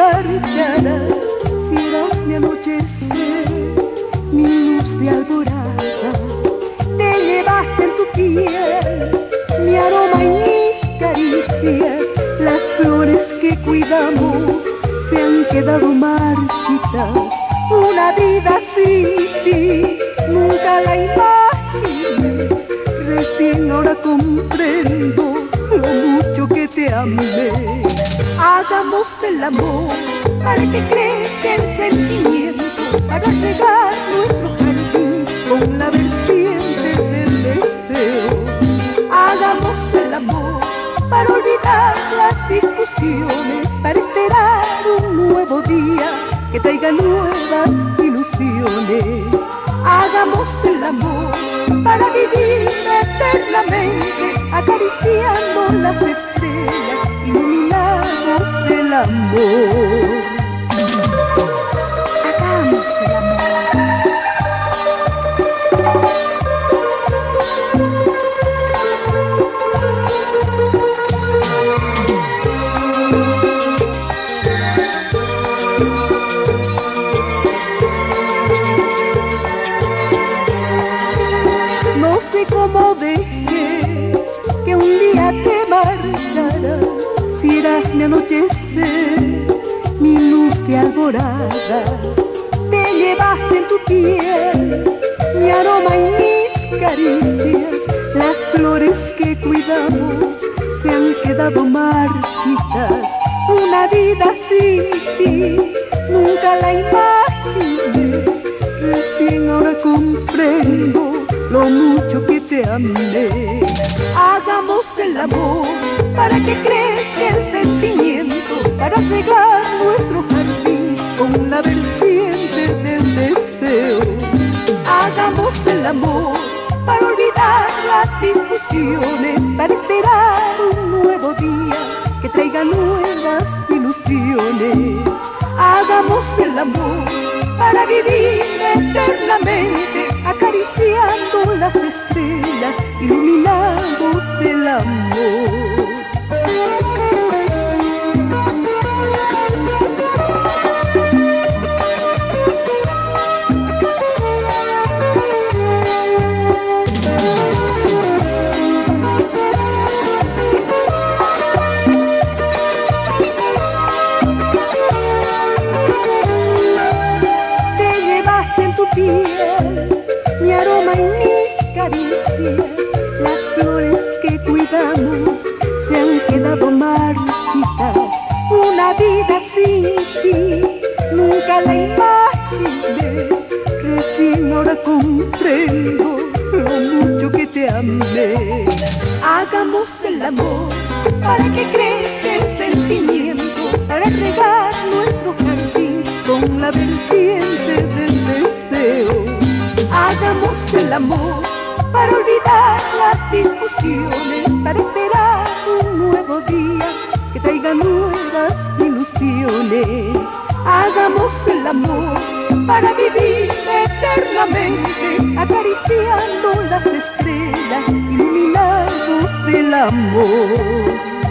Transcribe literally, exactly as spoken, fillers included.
marcharás si eras mi anochecer, mi luz de alborada. Te llevaste en tu piel mi aroma y mis caricias. Las flores que cuidamos se han quedado marchitas. Una vida sin ti nunca la imaginé. Recién ahora comprendo lo mucho que te amé. Hagamos el amor para que crezca el sentimiento, para regar nuestro jardín con la vertiente del deseo. Hagamos el amor para olvidar las discusiones, para esperar un nuevo día que traiga nuevas ilusiones. Hagamos el amor para vivir eternamente, acariciando las estrellas, iluminados del amor. Hagamos el amor. No sé cómo dejé que un día te marcharas, si eras mi anochecer, mi luz de alborada. Te llevaste en tu piel mi aroma y mis caricias. Las flores que cuidamos se han quedado marchitas. Una vida sin ti nunca la imaginé. Recién ahora comprendo lo mucho que te amé. Hagamos el amor para que crezca el sentimiento, para regar nuestro jardín con la vertiente del deseo. Hagamos el amor para olvidar las discusiones, para esperar un nuevo día que traiga nuevas ilusiones. Hagamos el amor para vivir eternamente, acariciando las estrellas, iluminados del amor. Mi aroma y mis caricias, las flores que cuidamos se han quedado marchitas. Una vida sin ti nunca la imaginé. Recién ahora comprendo lo mucho que te amé. Hagamos el amor para que crezca el sentimiento, para regar nuestro jardín con la vertiente del deseo. Hagamos el amor para olvidar las discusiones, para esperar un nuevo día que traiga nuevas ilusiones. Hagamos el amor para vivir eternamente, acariciando las estrellas, iluminados del amor.